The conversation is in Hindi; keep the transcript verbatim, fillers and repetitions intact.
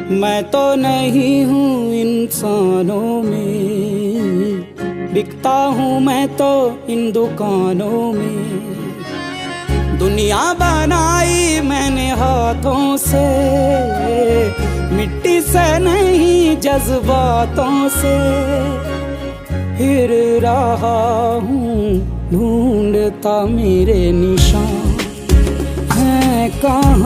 मैं तो नहीं हूँ इंसानों में, बिकता हूँ मैं तो इन दुकानों में। दुनिया बनाई मैंने हाथों से, मिट्टी से नहीं जज्बातों से। फिर रहा हूँ ढूंढता मेरे निशान हैं कहाँ।